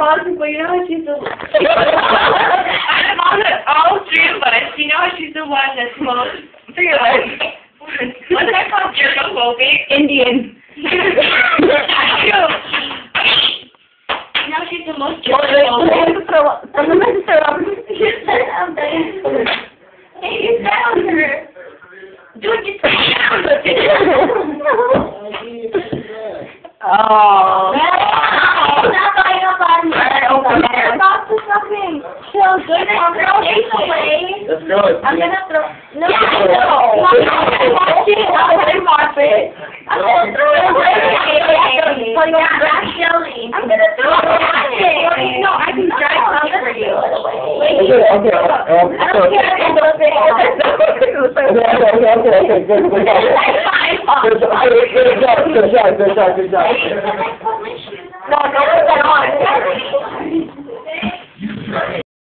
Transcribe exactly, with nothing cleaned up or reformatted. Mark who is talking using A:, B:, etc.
A: boxing, but you know how she's the.
B: Out of all, the, all three of us, you know how she's the one that's most. Three of us. What's that called? Germophobic?
A: Indian.
B: You know she's the most germophobic. Hey, you found her. Dude, you found her.
A: Oh.
B: Not going up on me.
A: Okay.
B: Box or something. So good. I'm gonna throw this away.
C: Let's go.
B: I'm gonna throw. No, yeah, I know. Watch it. I'm gonna watch it. I'm gonna throw it away. For your black jelly. I'm gonna throw it away. No, I can drive something for you.
C: Okay, okay. Um,
B: I don't care if it's
C: okay, okay, okay, okay, okay, good, good job. Good job, good job, good job, good job, good job.
B: No, no, put that on.